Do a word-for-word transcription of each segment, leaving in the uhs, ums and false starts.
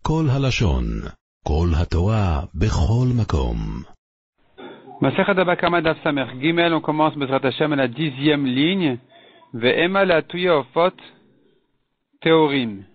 כל הלשון, כל התורה, בכל מקום. Masechet Baba Kama Daf Samer Gimel, on commence Bezrat Hashem à la dixième ligne. Ve'ema la tuya ofot théorim.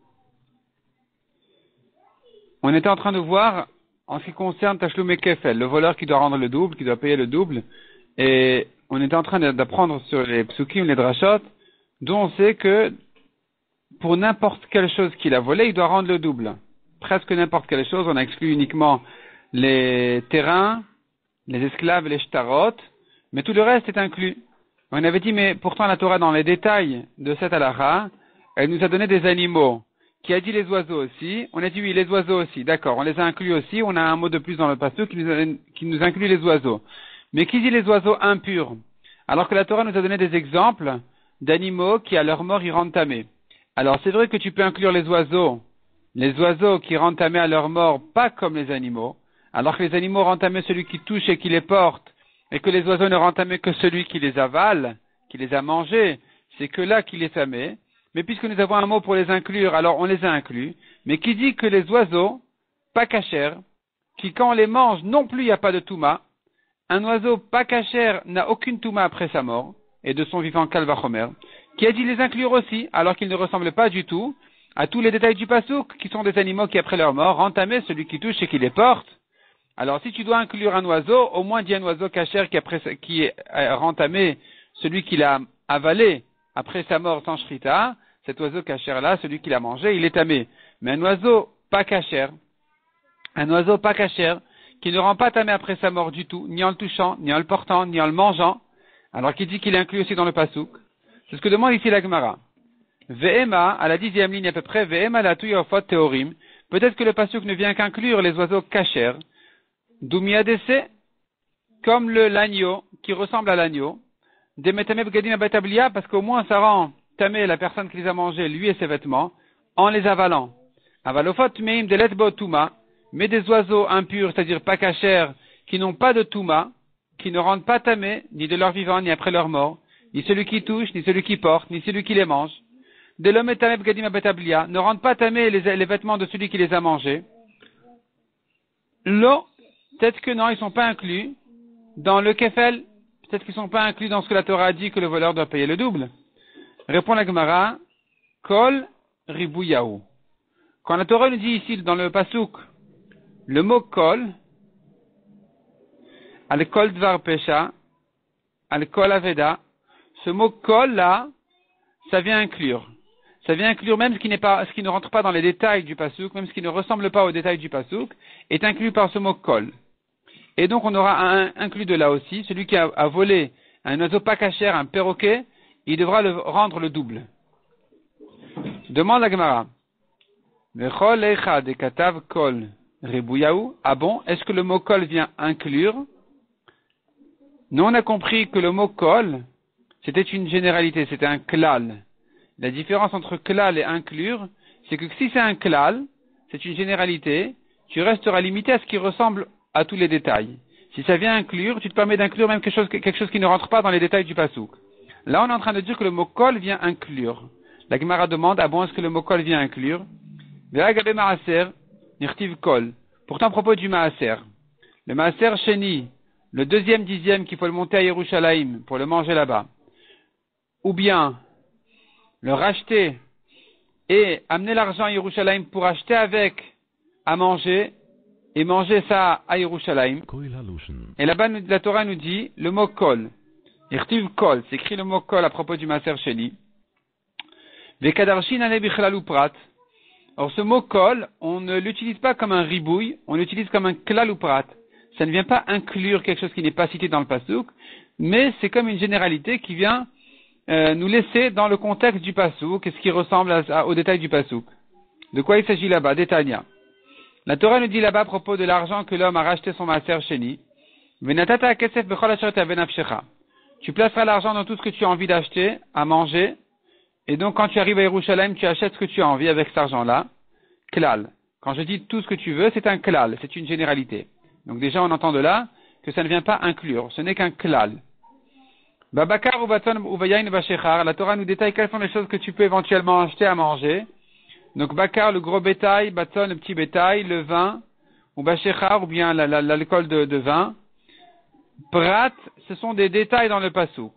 On était en train de voir en ce qui concerne Tashlum Kefel, le voleur qui doit rendre le double, qui doit payer le double. Et on était en train d'apprendre sur les psukim, les drashot, dont on sait que pour n'importe quelle chose qu'il a volé, il doit rendre le double. Presque n'importe quelle chose, on a exclu uniquement les terrains, les esclaves et les shtarot, mais tout le reste est inclus. On avait dit, mais pourtant la Torah, dans les détails de cette halakha, elle nous a donné des animaux. Qui a dit les oiseaux aussi? On a dit oui, les oiseaux aussi. D'accord, on les a inclus aussi. On a un mot de plus dans le passage qui nous, a, qui nous inclut les oiseaux. Mais qui dit les oiseaux impurs? Alors que la Torah nous a donné des exemples d'animaux qui, à leur mort, y rendent tamés. Alors c'est vrai que tu peux inclure les oiseaux, les oiseaux qui rendent tamés à leur mort, pas comme les animaux. Alors que les animaux rendent tamés celui qui touche et qui les porte, et que les oiseaux ne rendent tamés que celui qui les avale, qui les a mangés, c'est que là qu'il est tamé. Mais puisque nous avons un mot pour les inclure, alors on les a inclus. Mais qui dit que les oiseaux, pas cachers, qui quand on les mange, non plus il n'y a pas de touma, un oiseau pas cacher n'a aucune touma après sa mort, et de son vivant kalvachomer, qui a dit les inclure aussi, alors qu'ils ne ressemblent pas du tout à tous les détails du pasouk, qui sont des animaux qui après leur mort rendent tamé celui qui touche et qui les porte. Alors si tu dois inclure un oiseau, au moins dis un oiseau cacher qui, après, qui rend tamé celui qui l'a avalé après sa mort sans shrita, cet oiseau cacher-là, celui qui l'a mangé, il est tamé. Mais un oiseau pas cacher, un oiseau pas cacher, qui ne rend pas tamé après sa mort du tout, ni en le touchant, ni en le portant, ni en le mangeant, alors qu'il dit qu'il est inclus aussi dans le pasouk. C'est ce que demande ici la Gemara. Ve'ema, à la dixième ligne à peu près, Ve'ema la tuya ofot théorim. Peut-être que le pasouk ne vient qu'inclure les oiseaux cacher, d'Umiadese, comme le l'agneau, qui ressemble à l'agneau, des metameb gadim abatablia, parce qu'au moins ça rend tamé la personne qui les a mangés, lui et ses vêtements, en les avalant. Avalofot meim de letbo touma, mais des oiseaux impurs, c'est-à-dire pas cachers, qui n'ont pas de touma, qui ne rendent pas tamé, ni de leur vivant, ni après leur mort, ni celui qui touche, ni celui qui porte, ni celui qui les mange. De l'homme metameb gadim abatablia, ne rendent pas tamé les, les vêtements de celui qui les a mangés. L'eau, peut-être que non, ils sont pas inclus dans le kefel. Peut-être qu'ils ne sont pas inclus dans ce que la Torah a dit que le voleur doit payer le double. Répond la Gemara, Kol Ribouyahu. Quand la Torah nous dit ici, dans le Pasuk, le mot Kol, Al-Kol Dvar Pesha, Al-Kol Aveda, ce mot Kol là, ça vient inclure. Ça vient inclure même ce qui n'est pas, ce qui ne rentre pas dans les détails du Pasuk, même ce qui ne ressemble pas aux détails du Pasuk, est inclus par ce mot Kol. Et donc on aura un inclus de là aussi, celui qui a, a volé un oiseau pas cachère, un perroquet, il devra le rendre le double. Demande la Gemara. Vechol eicha de katav kol rebouyahu. Ah bon, est-ce que le mot kol vient inclure? Nous on a compris que le mot kol, c'était une généralité, c'était un klal. La différence entre klal et inclure, c'est que si c'est un klal, c'est une généralité, tu resteras limité à ce qui ressemble à tous les détails. Si ça vient inclure, tu te permets d'inclure même quelque chose, quelque chose qui ne rentre pas dans les détails du pasouk. Là, on est en train de dire que le mot kol vient inclure. La Gemara demande, ah bon, est-ce que le mot kol vient inclure? Ve'agabe ma'aser, nirtiv kol. Pourtant, à propos du ma'aser, le ma'aser sheni, le deuxième dixième qu'il faut le monter à Yerushalayim pour le manger là-bas, ou bien le racheter et amener l'argent à Yerushalayim pour acheter avec à manger, et manger ça à Yerushalayim. Et là-bas, la Torah nous dit le mot kol. Irtiv kol, c'est écrit le mot kol à propos du Maaser Sheni. Vekadarshin ane bichlalu prat. Or, ce mot kol, on ne l'utilise pas comme un ribouille, on l'utilise comme un klal ou prat. Ça ne vient pas inclure quelque chose qui n'est pas cité dans le pasuk, mais c'est comme une généralité qui vient euh, nous laisser dans le contexte du pasuk, et ce qui ressemble à, à, au détail du pasuk. De quoi il s'agit là-bas? Détania. La Torah nous dit là-bas à propos de l'argent que l'homme a racheté son Maaser Sheni. Venatata kesef bechol asher te'aven nafshecha. Tu placeras l'argent dans tout ce que tu as envie d'acheter, à manger, et donc quand tu arrives à Yerushalayim, tu achètes ce que tu as envie avec cet argent-là. Klal. Quand je dis tout ce que tu veux, c'est un klal, c'est une généralité. Donc déjà on entend de là que ça ne vient pas inclure, ce n'est qu'un klal. Babakar ou baton ou vayayin vashechar, la Torah nous détaille quelles sont les choses que tu peux éventuellement acheter à manger, Donc bakar, le gros bétail, baton, le petit bétail, le vin, ou bachechar, ou bien la, la, l'alcool de, de vin. Prat, ce sont des détails dans le pasouk.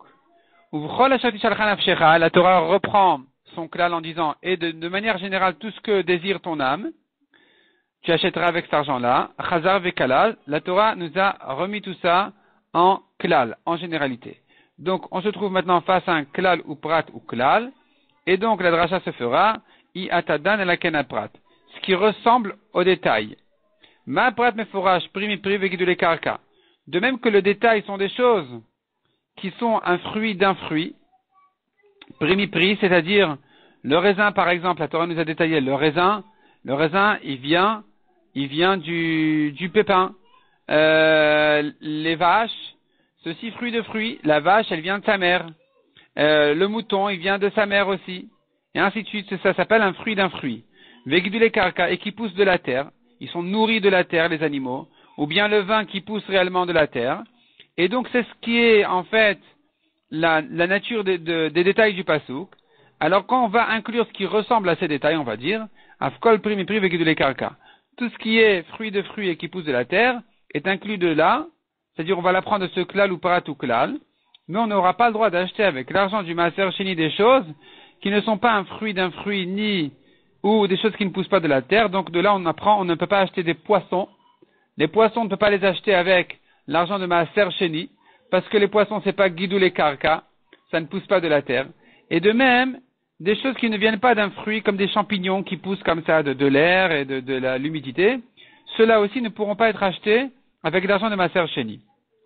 La Torah reprend son klal en disant, et de, de manière générale, tout ce que désire ton âme, tu achèteras avec cet argent-là. Chazar vekalal, la Torah nous a remis tout ça en klal, en généralité. Donc, on se trouve maintenant face à un klal ou prat ou klal, et donc la dracha se fera, i atadan et la kena prat, ce qui ressemble au détail. Ma prat meforach, primi privé gidule karka. De même que le détail sont des choses qui sont un fruit d'un fruit, primi pri, c'est-à-dire le raisin, par exemple, la Torah nous a détaillé le raisin, le raisin, il vient, il vient du, du pépin. Euh, les vaches, ceci fruit de fruit, la vache, elle vient de sa mère. Euh, le mouton, il vient de sa mère aussi. Et ainsi de suite, ça s'appelle un fruit d'un fruit. Vegdule karka, et qui pousse de la terre. Ils sont nourris de la terre, les animaux. Ou bien le vin qui pousse réellement de la terre. Et donc, c'est ce qui est, en fait, la, la nature de, de, des détails du pasouk. Alors, quand on va inclure ce qui ressemble à ces détails, on va dire, afkol primi pri vegdule karka. Tout ce qui est fruit de fruit et qui pousse de la terre est inclus de là. C'est-à-dire, on va l'apprendre de ce klal ou parat ou klal. Mais on n'aura pas le droit d'acheter avec l'argent du maaser sheni des choses qui ne sont pas un fruit d'un fruit, ni, ou des choses qui ne poussent pas de la terre. Donc, de là, on apprend, on ne peut pas acheter des poissons. Les poissons, on ne peut pas les acheter avec l'argent de maaser sheni, parce que les poissons, c'est pas guidou les karka, ça ne pousse pas de la terre. Et de même, des choses qui ne viennent pas d'un fruit, comme des champignons qui poussent comme ça de, de l'air et de, de la, l'humidité, ceux-là aussi ne pourront pas être achetés avec l'argent de maaser sheni.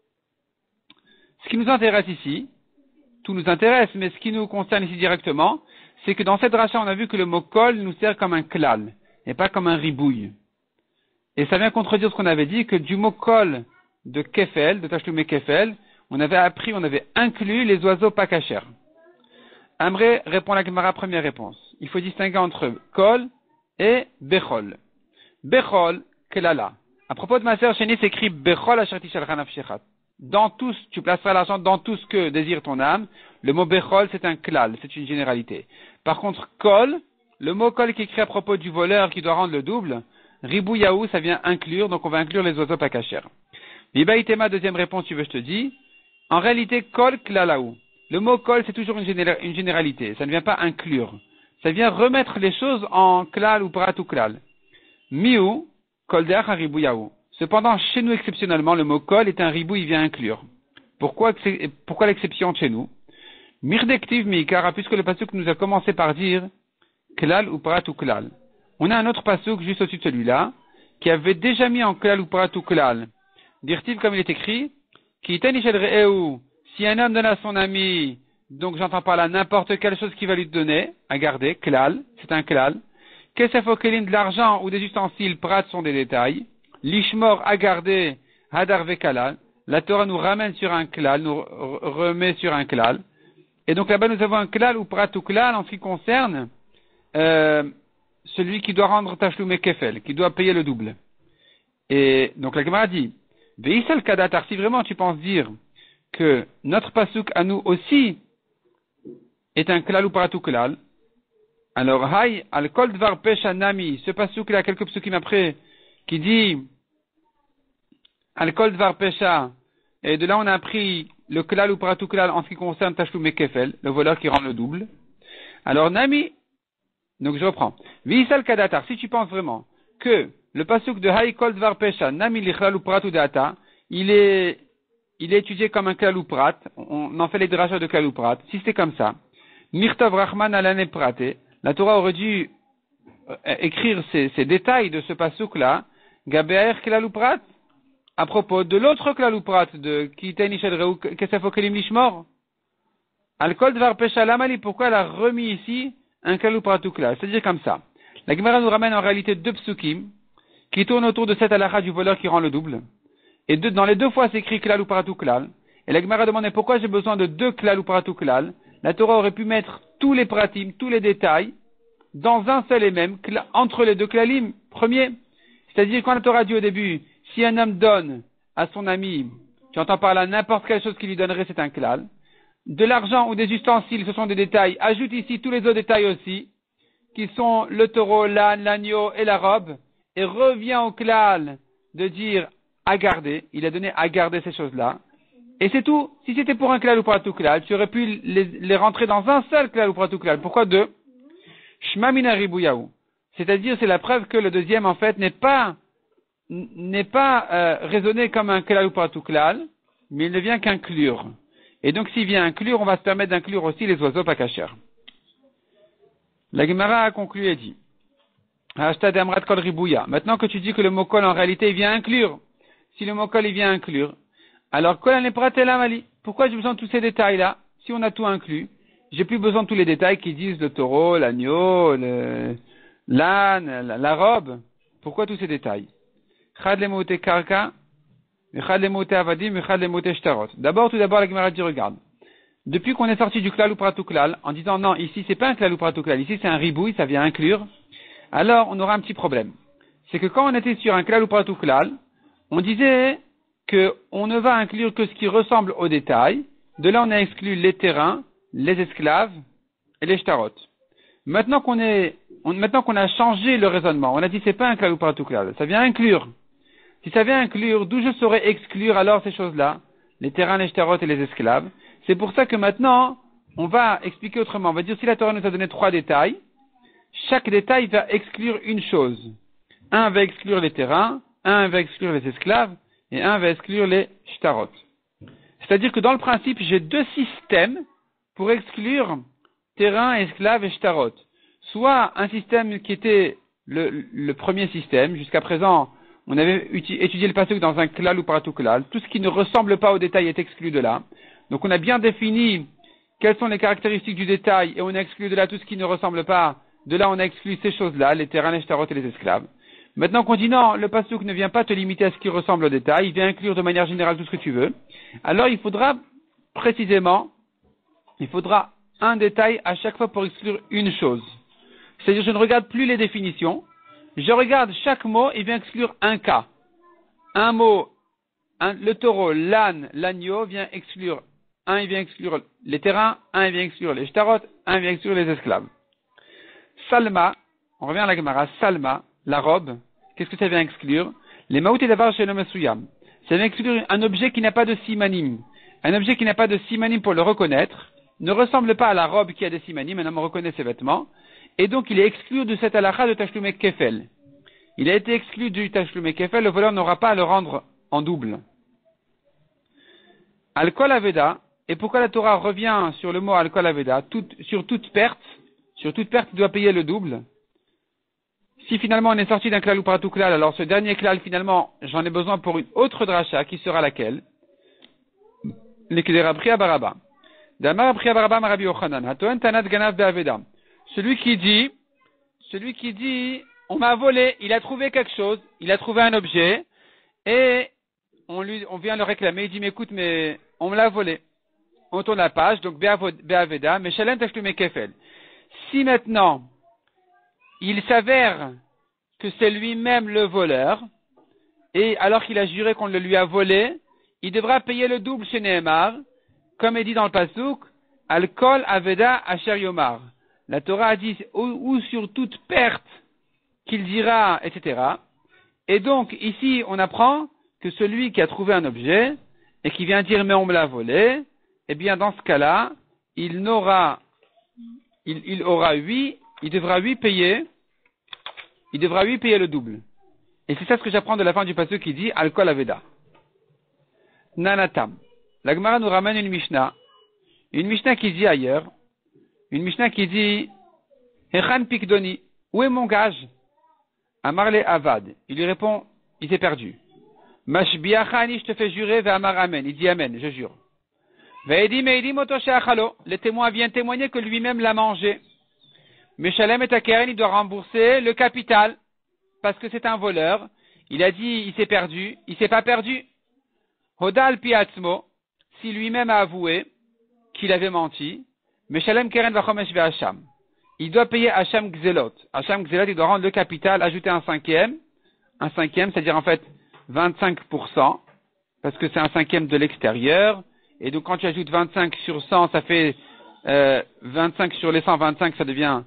Ce qui nous intéresse ici, tout nous intéresse, mais ce qui nous concerne ici directement, c'est que dans cette rachat, on a vu que le mot kol nous sert comme un klal, et pas comme un ribouille. Et ça vient contredire ce qu'on avait dit, que du mot kol de kefel, de tachloumé kefel, on avait appris, on avait inclus les oiseaux pas cachers. Amré répond à la Gemara, première réponse. Il faut distinguer entre kol et bechol. Bechol, kelala. À propos de maaser sheni, s'écrit bechol asherti shalchan afshechat. Dans tous, tu placeras l'argent dans tout ce que désire ton âme. Le mot bechol, c'est un klal, c'est une généralité. Par contre, kol, le mot kol qui est écrit à propos du voleur qui doit rendre le double, ribouyaou, ça vient inclure, donc on va inclure les oiseaux pas cachers. Mibaïtema, deuxième réponse, tu veux, je te dis. En réalité, kol klalaou. Le mot kol, c'est toujours une, généra- une généralité. Ça ne vient pas inclure. Ça vient remettre les choses en klal ou prat ou klal. Miou, kol deach ribouyaou. Cependant, chez nous, exceptionnellement, le mot kol est un ribou, il vient inclure. Pourquoi, pourquoi l'exception chez nous? Mirdektiv miikara, puisque le pasuk nous a commencé par dire klal ou prat ou klal. On a un autre pasuk juste au-dessus de celui-là, qui avait déjà mis en klal ou prat ou klal. Dirtiv, comme il est écrit, ki tanishel re'eu, si un homme donne à son ami, donc j'entends par là n'importe quelle chose qu'il va lui donner, à garder, klal, c'est un klal. Kesefokelim, de l'argent ou des ustensiles, prat sont des détails. L'ishmor à garder, hadar vekalal. La Torah nous ramène sur un klal, nous remet sur un klal. Et donc là-bas nous avons un klal ou prat ou klal en ce qui concerne euh, celui qui doit rendre tachloum et kefel, qui doit payer le double. Et donc la Gemara dit, veisal kadatar, si vraiment tu penses dire que notre pasuk à nous aussi est un klal ou prat ou klal, alors hay al kol dvar pesha nami, ce pasuk là, quelques psukim après, qui dit Al-Kol Dvar Pesha, et de là on a appris le klal ou prat ou klal en ce qui concerne Tachloum et Kefel, le voleur qui rend le double. Alors Nami, donc je reprends. Visal Kadatar, si tu penses vraiment que le pasuk de Hay-Kol Dvar Pesha, Nami Lichlal ou prat ou Data, il est, il est étudié comme un klal ou prat, on en fait les drachas de klal ou prat, si c'est comme ça, Mirtav Rahman Alane Praté, la Torah aurait dû écrire ces, ces détails de ce pasuk là, Gaber klal ou prat, à propos de l'autre klal ou prat de Kiten Ishel Reu Kesefokelim Lishmor. Al-Kol Dvar Pesha Lamali, pourquoi elle a remis ici un klal ou prat ou klal? C'est-à-dire comme ça. La Gemara nous ramène en réalité deux psukim qui tournent autour de cette halakha du voleur qui rend le double. Et deux, dans les deux fois c'est écrit klal ou prat ou klal. Et la Gemara demandait pourquoi j'ai besoin de deux klal ou prat ou klal. La Torah aurait pu mettre tous les pratim, tous les détails, dans un seul et même, entre les deux klalim. Premier, c'est-à-dire quand la Torah dit au début, si un homme donne à son ami, tu entends par là n'importe quelle chose qu'il lui donnerait, c'est un klal. De l'argent ou des ustensiles, ce sont des détails. Ajoute ici tous les autres détails aussi, qui sont le taureau, l'âne, l'agneau et la robe, et revient au klal de dire à garder. Il a donné à garder ces choses-là. Et c'est tout. Si c'était pour un klal ou pour un tout klal, tu aurais pu les, les rentrer dans un seul klal ou pour un tout klal. Pourquoi deux? Shma mina ribouyahu. C'est-à-dire, c'est la preuve que le deuxième, en fait, n'est pas, n'est pas euh, raisonné comme un klal ou pour un tout klal, mais il ne vient qu'inclure. Et donc, s'il vient inclure, on va se permettre d'inclure aussi les oiseaux pas cachers. La Gemara a conclu et dit, maintenant que tu dis que le mot kol, en réalité, il vient inclure. Si le mot kol, il vient inclure, alors kol n'est pas tel amali. Pourquoi j'ai besoin de tous ces détails-là? Si on a tout inclus, j'ai plus besoin de tous les détails qui disent le taureau, l'agneau, le, l'âne, la, la robe. Pourquoi tous ces détails? D'abord, tout d'abord, la Gemara dit, regarde. Depuis qu'on est sorti du klal ou pratuklal, en disant non, ici c'est pas un klal ou pratuklal, ici c'est un ribouille, ça vient inclure, alors on aura un petit problème. C'est que quand on était sur un klal ou pratuklal, on disait que on ne va inclure que ce qui ressemble aux détails. De là, on a exclu les terrains, les esclaves et les shtarot. Maintenant qu'on est, on, maintenant qu'on a changé le raisonnement, on a dit c'est pas un klal ou pratuklal, ça vient inclure. Si ça vient inclure, d'où je saurais exclure alors ces choses-là, les terrains, les shtarot et les esclaves? C'est pour ça que maintenant, on va expliquer autrement. On va dire si la Torah nous a donné trois détails, chaque détail va exclure une chose. Un va exclure les terrains, un va exclure les esclaves, et un va exclure les shtarot. C'est-à-dire que dans le principe, j'ai deux systèmes pour exclure terrain, esclaves et shtarot. Soit un système qui était le, le premier système, jusqu'à présent, on avait étudié le pasuk dans un klal ou pratuklal, tout ce qui ne ressemble pas au détail est exclu de là. Donc on a bien défini quelles sont les caractéristiques du détail et on a exclu de là tout ce qui ne ressemble pas. De là on a exclu ces choses-là, les terrains, les shtarot et les esclaves. Maintenant qu'on dit non, le pasuk ne vient pas te limiter à ce qui ressemble au détail, il vient inclure de manière générale tout ce que tu veux. Alors il faudra précisément, il faudra un détail à chaque fois pour exclure une chose. C'est-à-dire je ne regarde plus les définitions, je regarde chaque mot, il vient exclure un cas. Un mot, un, le taureau, l'âne, l'agneau vient exclure. Un, il vient exclure les terrains, un, il vient exclure les shtarot, un, il vient exclure les esclaves. Salma, on revient à la Gemara, Salma, la robe, qu'est-ce que ça vient exclure? Les maouté d'avar chez l'homme souyam. Ça vient exclure un objet qui n'a pas de simanim. Un objet qui n'a pas de simanim pour le reconnaître, ne ressemble pas à la robe qui a des simanim, un homme reconnaît ses vêtements, et donc il est exclu de cette halakha de tashlume kefel. Il a été exclu du tashlume kefel, le voleur n'aura pas à le rendre en double. Al-Kol Aveda, et pourquoi la Torah revient sur le mot Al-Kol Aveda, tout, sur toute perte, sur toute perte, il doit payer le double. Si finalement on est sorti d'un klal ou par tout klal, alors ce dernier klal, finalement, j'en ai besoin pour une autre dracha, qui sera laquelle? L'éclaira Priya Baraba. Damar Priya Baraba Marabi Ochanan. Hatoen Tanat Ganav Be'aveda. Celui qui dit, celui qui dit, on m'a volé, il a trouvé quelque chose, il a trouvé un objet, et on lui, on vient le réclamer, il dit, mais écoute, mais on me l'a volé. On tourne la page, donc Be'aveda, mais Shalem Tashlume Kefel. Si maintenant, il s'avère que c'est lui-même le voleur, et alors qu'il a juré qu'on le lui a volé, il devra payer le double chez Nehemar, comme est dit dans le pasuk, Al-Kol Aveda Asher Yomar. La Torah a dit, ou, ou sur toute perte qu'il dira, et cetera. Et donc, ici, on apprend que celui qui a trouvé un objet, et qui vient dire, mais on me l'a volé, eh bien, dans ce cas-là, il n'aura, il, il aura huit, il devra huit payer, il devra huit payer le double. Et c'est ça ce que j'apprends de la fin du pasuk qui dit, Al-Kol Aveda. Nanatam. La Gemara nous ramène une Mishnah, une Mishnah qui dit ailleurs, une Mishnah qui dit, Echan Pikdoni, où est mon gage? Amarle Avad. Il lui répond, il s'est perdu. Mashbiachani, je te fais jurer, ve Amar Amen. Il dit Amen, je jure. Ve'edi meidi motoshe achalo. Le témoin vient témoigner que lui-même l'a mangé. Meshalem et Takeren, il doit rembourser le capital, parce que c'est un voleur. Il a dit, il s'est perdu, il s'est pas perdu. Hodal piatzmo, si lui-même a avoué qu'il avait menti, Meshalem keren vachomesh ve'asham. Il doit payer Hacham Gzelot. Hacham Gzelot, il doit rendre le capital, ajouter un cinquième, un cinquième, c'est-à-dire en fait vingt-cinq pour cent, parce que c'est un cinquième de l'extérieur, et donc quand tu ajoutes vingt-cinq sur cent, ça fait euh, vingt-cinq sur les cent vingt-cinq, ça devient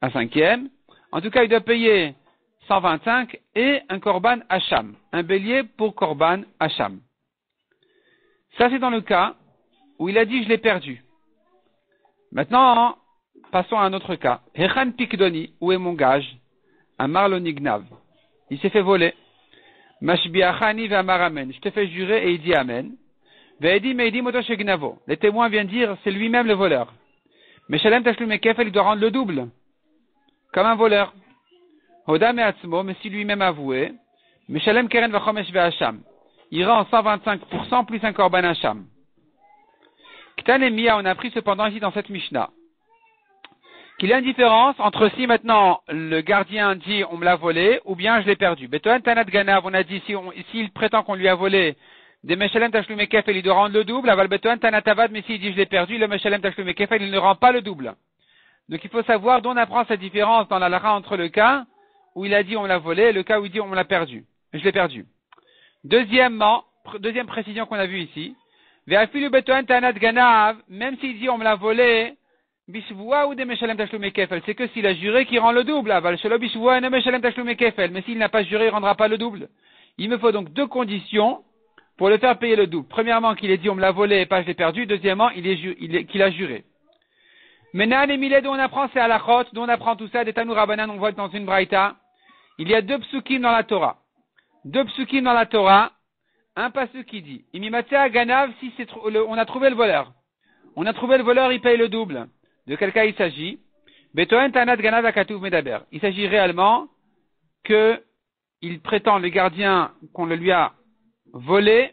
un cinquième. En tout cas, il doit payer cent vingt-cinq et un korban hacham, un bélier pour korban hacham. Ça, c'est dans le cas où il a dit je l'ai perdu. Maintenant, passons à un autre cas. Hechan pikdoni, où est mon gage? Un marlonignav. Il s'est fait voler. Mashbiachani ve'amar amen. Je te fais jurer et il dit amen. Ve'edi me'edi moto shegnavo. Les témoins viennent dire c'est lui-même le voleur. Mais Shalem Tashlum Kefel, il doit rendre le double. Comme un voleur. Hoda me'atzmo, mais si lui-même avoué. Mais Shalem Keren vachomesh ve'hacham. Il rend cent vingt-cinq pour cent plus un korban hacham. Ktan et Mia, on a appris cependant ici dans cette Mishnah qu'il y a une différence entre si maintenant le gardien dit on me l'a volé ou bien je l'ai perdu. Betoan Tanat Ganav, on a dit si on, s'il prétend qu'on lui a volé des Meshalem Tashlum Kefel, il doit rendre le double. Aval Betoan Tanat Avad, mais s'il dit je l'ai perdu, le Meshalem Tashlum Kefel, il ne rend pas le double. Donc il faut savoir d'où on apprend cette différence dans la lara entre le cas où il a dit on me l'a volé et le cas où il dit on me l'a perdu. Je l'ai perdu. Deuxièmement, pr- deuxième précision qu'on a vue ici, Ve'afilu Betoan Tanat Ganav, même s'il dit on me l'a volé, Bishvoua ou des Meshalem Tashlum Kefel, c'est que s'il a juré qu'il rend le double. Aval Shelo Bishvoua et Meshalem Tashlum Kefel, mais s'il n'a pas juré, il ne rendra pas le double. Il me faut donc deux conditions pour le faire payer le double. Premièrement, qu'il ait dit on me l'a volé et pas je l'ai perdu. Deuxièmement, il est, ju- il est qu'il a juré. Maintenant, les millets dont on apprend, c'est à la chot, dont on apprend tout ça, des Tanou Rabbanan, on voit dans une braïta. Il y a deux psukim dans la Torah. Deux psukim dans la Torah. Un pasuk qui dit, Imimatzea Ganav, si c'est tr- le, on a trouvé le voleur. On a trouvé le voleur, il paye le double. De quel cas il s'agit? Betoen Tanat Ganav Akatuv Medaber. Il s'agit réellement que il prétend le gardien qu'on le lui a volé.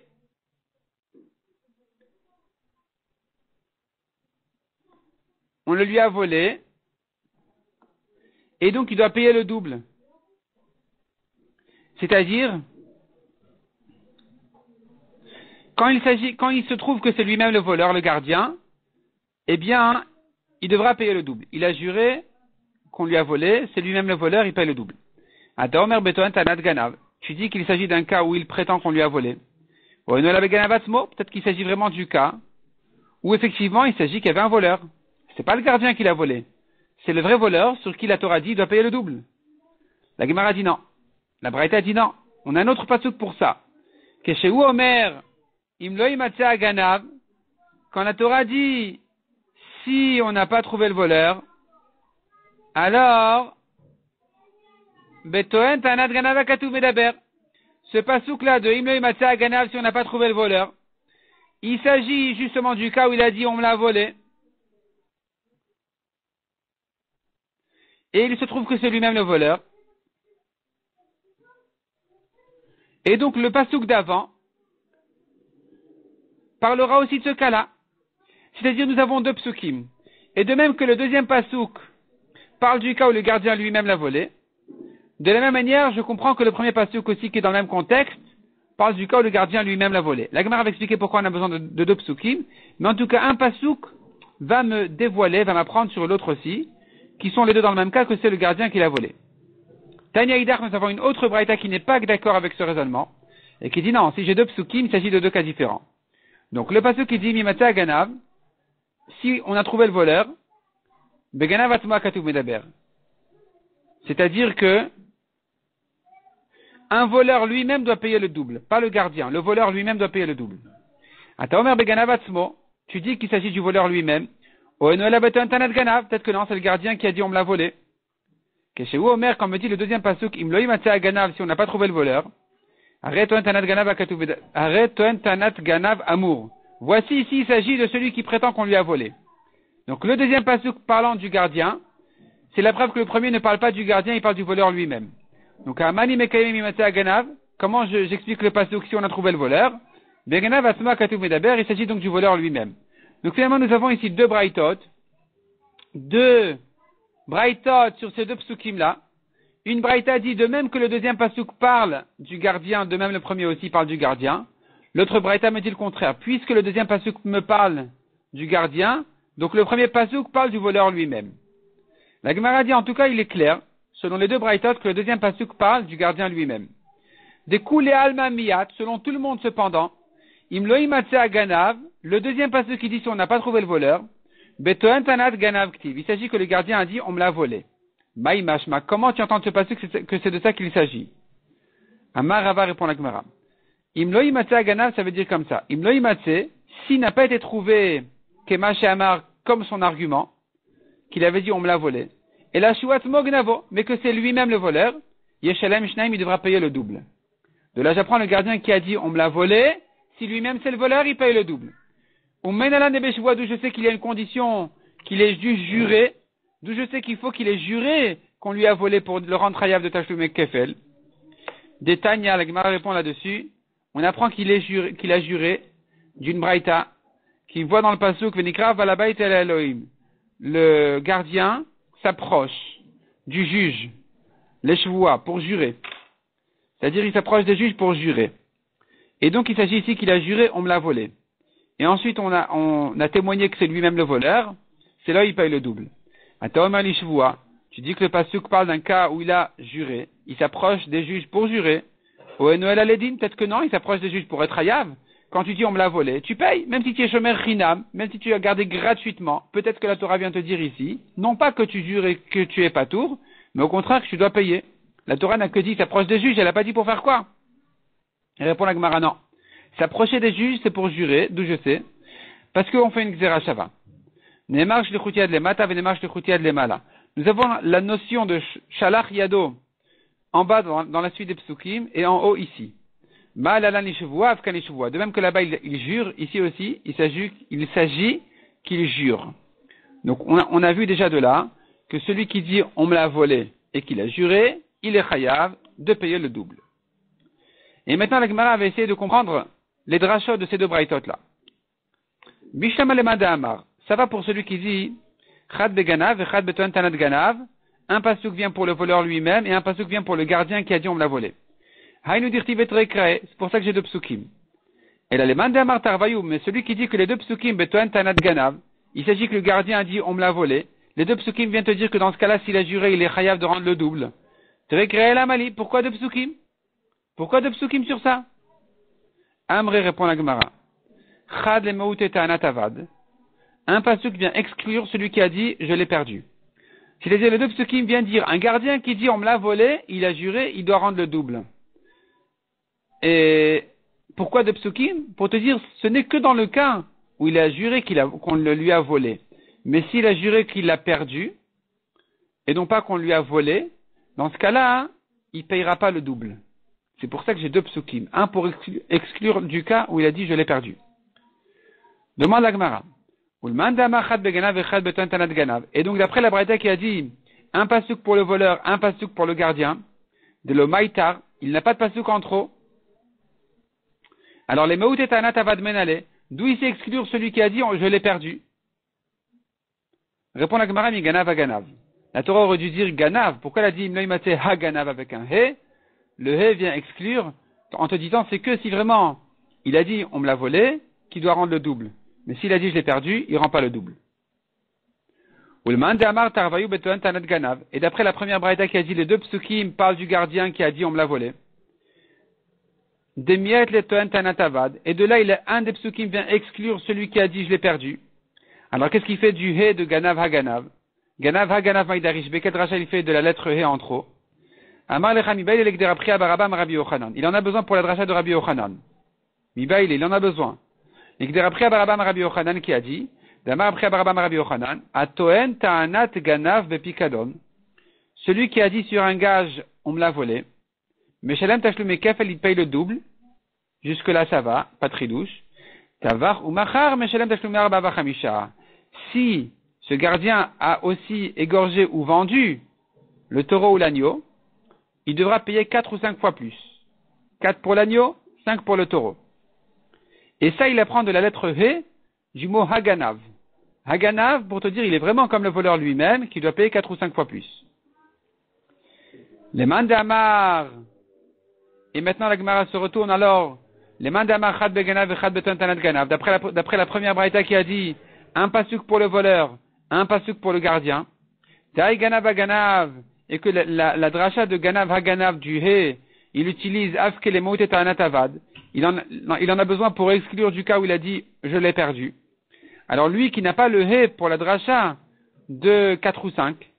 On le lui a volé. Et donc il doit payer le double. C'est-à-dire, quand il s'agit, quand il se trouve que c'est lui-même le voleur, le gardien, eh bien, il devra payer le double. Il a juré qu'on lui a volé, c'est lui-même le voleur, il paye le double. Adaomer Betoan Tanat Ganav. Tu dis qu'il s'agit d'un cas où il prétend qu'on lui a volé. Peut-être qu'il s'agit vraiment du cas où effectivement il s'agit qu'il y avait un voleur. C'est pas le gardien qui l'a volé. C'est le vrai voleur sur qui la Torah dit doit payer le double. La Gemara dit non. La Braïta dit non. On a un autre pasuk pour ça. Que chez Omer, Imlo Imatzea Ganav, quand la Torah dit si on n'a pas trouvé le voleur, alors Betoen Tanat Ganav Akatuv Medaber. Ce pasuk-là de Imlo Imatzea Ganav, si on n'a pas trouvé le voleur, il s'agit justement du cas où il a dit on me l'a volé. Et il se trouve que c'est lui-même le voleur. Et donc le pasuk d'avant parlera aussi de ce cas-là. C'est-à-dire nous avons deux psukim. Et de même que le deuxième pasuk parle du cas où le gardien lui-même l'a volé, de la même manière, je comprends que le premier pasuk aussi qui est dans le même contexte parle du cas où le gardien lui-même l'a volé. La Gemara va expliquer pourquoi on a besoin de, de deux psukim, mais en tout cas un pasuk va me dévoiler, va m'apprendre sur l'autre aussi, qui sont les deux dans le même cas que c'est le gardien qui l'a volé. Tanya Idach, nous avons une autre braïta qui n'est pas d'accord avec ce raisonnement, et qui dit non, si j'ai deux psukim, il s'agit de deux cas différents. Donc le pasuk qui dit Mimata Ganav, si on a trouvé le voleur, Beganav Atma Katuv Medaber. C'est-à-dire que un voleur lui-même doit payer le double, pas le gardien. Le voleur lui-même doit payer le double. Ataomer Beganav Atzmo, tu dis qu'il s'agit du voleur lui-même. Peut-être que non, c'est le gardien qui a dit on me l'a volé. Chez Omer, quand on me dit le deuxième pasuk, Imlo Imatzea Ganav, si on n'a pas trouvé le voleur, Arrête Toen Tanat Ganav Amour. Voici ici, il s'agit de celui qui prétend qu'on lui a volé. Donc le deuxième pasuk parlant du gardien, c'est la preuve que le premier ne parle pas du gardien, il parle du voleur lui-même. Donc Amani Mekayem Imatzea Ganav, comment je, j'explique le pasuk si on a trouvé le voleur? Beganav Atma Katuv Medaber, il s'agit donc du voleur lui-même. Donc finalement nous avons ici deux braïtot, deux braïtot sur ces deux psukim là. Une braïta dit de même que le deuxième pasuk parle du gardien, de même le premier aussi parle du gardien. L'autre braïta me dit le contraire. Puisque le deuxième pasuk me parle du gardien, donc le premier pasuk parle du voleur lui-même. La Gemara dit en tout cas il est clair, selon les deux braïtot, que le deuxième pasuk parle du gardien lui-même. Des koulé alma miyat, selon tout le monde cependant, imlo imatzea ganav, le deuxième pasuk qui dit si on n'a pas trouvé le voleur, betoen tanat ganav ktiv. Il s'agit que le gardien a dit on me l'a volé. Maïmashma, comment tu entends de ce passage que c'est de ça qu'il s'agit? Amar Rava répond la Gemara. Imlo imatse aganav, ça veut dire comme ça. Imlo imatse, s'il n'a pas été trouvé Kemash et Amar comme son argument, qu'il avait dit on me l'a volé, et la shuat mognavo, mais que c'est lui-même le voleur, Yeshalem Shnaim, il devra payer le double. De là, j'apprends le gardien qui a dit on me l'a volé, si lui-même c'est le voleur, il paye le double. Ou menala nebeshvoa, d'où je sais qu'il y a une condition qu'il ait dû jurer, d'où je sais qu'il faut qu'il ait juré qu'on lui a volé pour le rendre chayav de Tashlum et Kefel. Des Tanya, la Gemara répond là-dessus, on apprend qu'il est juré, qu'il a juré d'une braïta, qui voit dans le pasuk Venikra Valabait el Elohim. Le gardien s'approche du juge, les shvoa, pour jurer. C'est-à-dire, il s'approche des juges pour jurer. Et donc, il s'agit ici qu'il a juré, on me l'a volé. Et ensuite, on a, on a témoigné que c'est lui-même le voleur. C'est là où il paye le double. Ataomer li shvoa. Tu dis que le pasuk parle d'un cas où il a juré. Il s'approche des juges pour jurer. Au Noël Aledin, peut-être que non, il s'approche des juges pour être hayav. Quand tu dis on me l'a volé, tu payes, même si tu es shomer chinam, même si tu l'as gardé gratuitement. Peut-être que la Torah vient te dire ici, non pas que tu jures et que tu es patour, mais au contraire que tu dois payer. La Torah n'a que dit s'approche des juges, elle n'a pas dit pour faire quoi. Elle répond la Gemara, non. S'approcher des juges, c'est pour jurer, d'où je sais, parce qu'on fait une xéra shava. Nemarch le choutiad le mata, venemarch le choutiad le mala. Nous avons la notion de shalach yado en bas dans, dans la suite des psukim et en haut ici. De même que là-bas il, il jure, ici aussi il s'agit, il s'agit qu'il jure. Donc on a, on a vu déjà de là que celui qui dit on me l'a volé et qu'il a juré, il est chayav de payer le double. Et maintenant la Gemara va essayer de comprendre les drachot de ces deux braïtot là. Bishlam alemada amar, ça va pour celui qui dit chad beganav et chad beton tanat ganav, un pasuk vient pour le voleur lui-même et un pasuk vient pour le gardien qui a dit on me l'a volé. C'est pour ça que j'ai deux psukim. Et là, les mandamar tarvayou, mais celui qui dit que les deux psukim, betoen tanat ganav, il s'agit que le gardien a dit on me l'a volé. Les deux psukim viennent te dire que dans ce cas-là, s'il a juré, il est chayav de rendre le double. Trekre la mali, pourquoi deux psukim? Pourquoi deux psukim sur ça? Amre répond la Gemara. Chad le meute tanat avad. Un pasuk vient exclure celui qui a dit je l'ai perdu. C'est-à-dire les deux psukim viennent dire un gardien qui dit on me l'a volé, il a juré, il doit rendre le double. Et pourquoi de psukim? Pour te dire, ce n'est que dans le cas où il a juré qu'il a, qu'on le lui a volé. Mais s'il a juré qu'il l'a perdu, et non pas qu'on lui a volé, dans ce cas-là, hein, il ne payera pas le double. C'est pour ça que j'ai deux psukim. Un pour exclure, exclure du cas où il a dit je l'ai perdu. Demande la Gemara. Et donc d'après la Braïta qui a dit un pasuk pour le voleur, un pasuk pour le gardien, de l'Omaïtar, il n'a pas de pasuk en trop. Alors les Meut et Tanat Avad Menale, d'où il sait exclure celui qui a dit je l'ai perdu? Répond la Gemara, mi Ganav à Ganav. La Torah aurait dû dire Ganav. Pourquoi elle a dit Imnoimate ha Ganav avec un He? Le He vient exclure en te disant c'est que si vraiment il a dit on me l'a volé, qu'il doit rendre le double. Mais s'il a dit je l'ai perdu, il ne rend pas le double. Et d'après la première braïta qui a dit les deux psukim parlent du gardien qui a dit on me l'a volé. Et de là, il a un des psukim vient exclure celui qui a dit je l'ai perdu. Alors qu'est-ce qu'il fait du he de Ganav ha-Ganav? Ganav ha-Ganav maïdarish beket racha, il fait de la lettre he en trop. Amar lecha mibail elek de Rabbi Barabam Rabbi Yochanan. Il en a besoin pour la dracha de Rabbi Yochanan. Mibail, il en a besoin. Elek de Rabbi Barabam Rabbi Yochanan qui a dit Damar Rabbi Barabam Rabbi Yochanan atoen ta'anat Ganav bepikadon. Celui qui a dit sur un gage on me l'a volé. Meshalem Tashlum Kefel, il paye le double. Jusque-là, ça va, pas très douche. Tavar ou Machar, Meshalem Tashlum Arba Vachamisha. Si ce gardien a aussi égorgé ou vendu le taureau ou l'agneau, il devra payer quatre ou cinq fois plus. Quatre pour l'agneau, cinq pour le taureau. Et ça, il apprend de la lettre He du mot Haganav. Haganav, pour te dire, il est vraiment comme le voleur lui-même, qui doit payer quatre ou cinq fois plus. Les mandamar. Et maintenant, la Gemara se retourne alors. Les mandamar chad beganav et chad beton tanat ganav. D'après la, d'après la première braïta qui a dit un pasuk pour le voleur, un pasuk pour le gardien. Taï ganav haganav. Et que la, la, la dracha de ganav haganav du he, il utilise afke les mots tanat avad. Il en, il en a besoin pour exclure du cas où il a dit je l'ai perdu. Alors lui qui n'a pas le he pour la dracha de quatre ou cinq,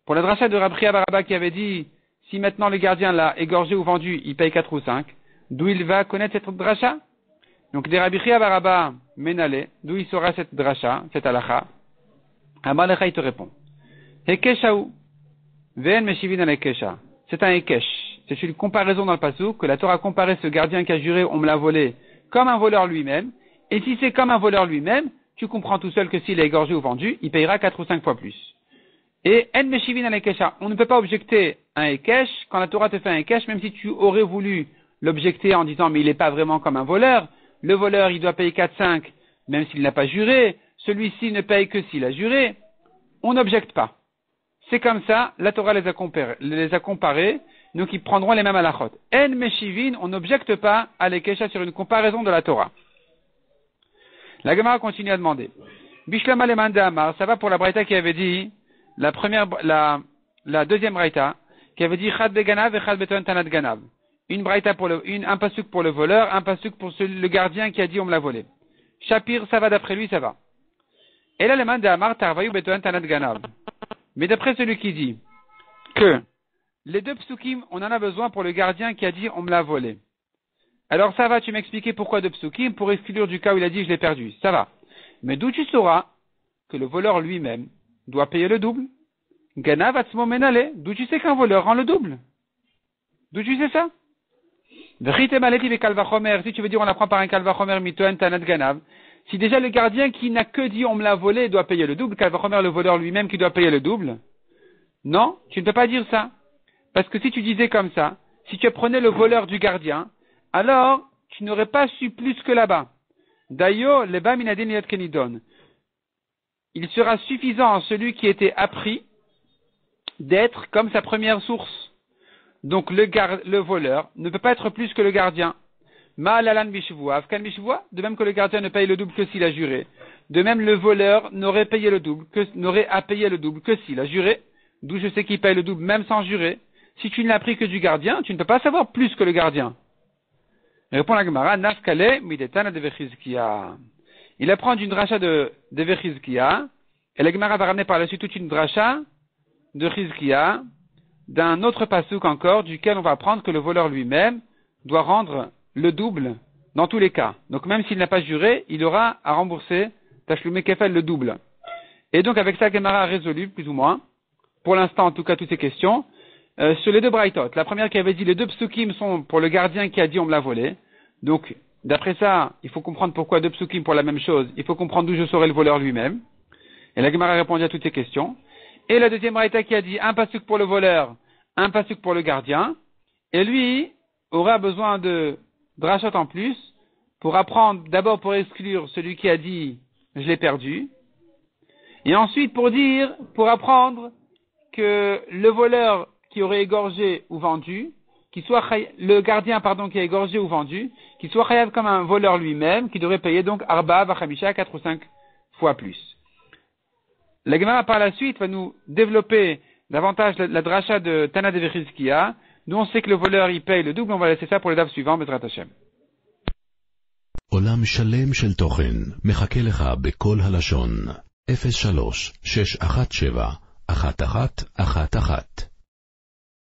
Pour la dracha de Rabbi Baraba qui avait dit, si maintenant le gardien l'a égorgé ou vendu, il paye quatre ou cinq, d'où il va connaître cette dracha? Donc, des Rabbi Baraba Menale, d'où il saura cette dracha, cette halakha? Amalecha, il te répond. Hekeshaou, Ven Meshivin al Hekesha. C'est un Hekesh. C'est une comparaison dans le pasuk que la Torah a comparé ce gardien qui a juré, on me l'a volé, comme un voleur lui-même. Et si c'est comme un voleur lui-même, tu comprends tout seul que s'il est égorgé ou vendu, il payera quatre ou cinq fois plus. Et En Meshivin al Hekesha. On ne peut pas objecter un Hekesh quand la Torah te fait un Hekesh, même si tu aurais voulu l'objecter en disant, mais il n'est pas vraiment comme un voleur. Le voleur, il doit payer quatre cinq, même s'il n'a pas juré. Celui-ci ne paye que s'il a juré. On n'objecte pas. C'est comme ça, la Torah les a comparés, les a comparés, donc ils prendront les mêmes halachot. En Meshivin, on n'objecte pas à l'Hekesha sur une comparaison de la Torah. La Gemara continue à demander. Bishlama leman de Amar, ça va pour la braïta qui avait dit, la première, la, la deuxième braïta, qui avait dit Chad beganav et Chad beton tanat ganav. Une braïta pour le, une, un pasuk pour le voleur, un pasuk pour celui, le gardien qui a dit on me l'a volé. Shapir, ça va d'après lui, ça va. Et là, leman de Amar, tarvayu beton tanat ganav. Mais d'après celui qui dit que les deux psukim, on en a besoin pour le gardien qui a dit on me l'a volé. Alors ça va, tu m'expliquer pourquoi deux psukim? Pour exclure du cas où il a dit je l'ai perdu. Ça va. Mais d'où tu sauras que le voleur lui-même doit payer le double? Ganav atzmo menale. D'où tu sais qu'un voleur rend le double? D'où tu sais ça? Si tu veux dire on apprend par un kalvachomer mitoen tanat ganav. Si déjà le gardien qui n'a que dit on me l'a volé doit payer le double, kalvachomer le voleur lui-même qui doit payer le double. Non, tu ne peux pas dire ça. Parce que si tu disais comme ça, si tu prenais le voleur du gardien, alors tu n'aurais pas su plus que là-bas. D'ailleurs, le ba minadin liat kenidon. Il sera suffisant à celui qui était appris d'être comme sa première source. Donc le, gar- le voleur ne peut pas être plus que le gardien. Ma'alalan bishvua, afkan bishvua, de même que le gardien ne paye le double que s'il a juré. De même, le voleur n'aurait payé le double, que, n'aurait à payer le double que s'il a juré. D'où je sais qu'il paye le double même sans jurer. Si tu ne l'as pris que du gardien, tu ne peux pas savoir plus que le gardien. Répond la Gemara, Nafkale midetana de Vechizkia. Il apprend d'une dracha de, de Vechizkia, et la Gemara va ramener par la suite toute une dracha de Chizkia, d'un autre pasuk encore, duquel on va apprendre que le voleur lui-même doit rendre le double dans tous les cas. Donc même s'il n'a pas juré, il aura à rembourser Tashlume Kefel le double. Et donc avec ça, Gemara a résolu, plus ou moins, pour l'instant en tout cas toutes ces questions, euh, sur les deux braïtot. La première qui avait dit les deux psukim sont pour le gardien qui a dit on me l'a volé. Donc d'après ça, il faut comprendre pourquoi deux psukim pour la même chose. Il faut comprendre d'où je saurai le voleur lui-même. Et la Gemara a répondu à toutes ces questions. Et la deuxième braïta qui a dit un pasuk pour le voleur, un pasuk pour le gardien. Et lui aura besoin de drachot en plus pour apprendre, d'abord pour exclure celui qui a dit je l'ai perdu. Et ensuite pour dire, pour apprendre que le voleur qui aurait égorgé ou vendu, qui soit le gardien pardon qui a égorgé ou vendu, qui soit chayav comme un voleur lui-même, qui devrait payer donc arba vachamisha quatre ou cinq fois plus. La Gemara par la suite va nous développer davantage la, la dracha de Tana de Vechizkia, d'où on sait que le voleur il paye le double. On va laisser ça pour les daves suivants, Bezrat Hashem. עולם שלם של תוכן מחכה לך בכל הלשון אפס שלוש שש אחת שבע אחת אחת אחת אחת